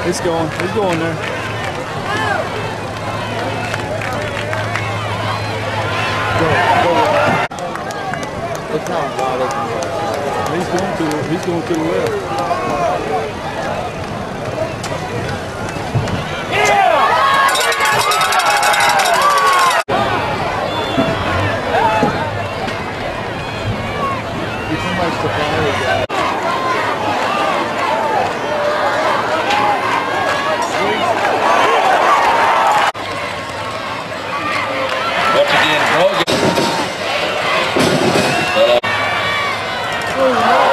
It's going there. Look how wide open he is. He's going to the left. He's so much to play. Once again, Brogan. Oh,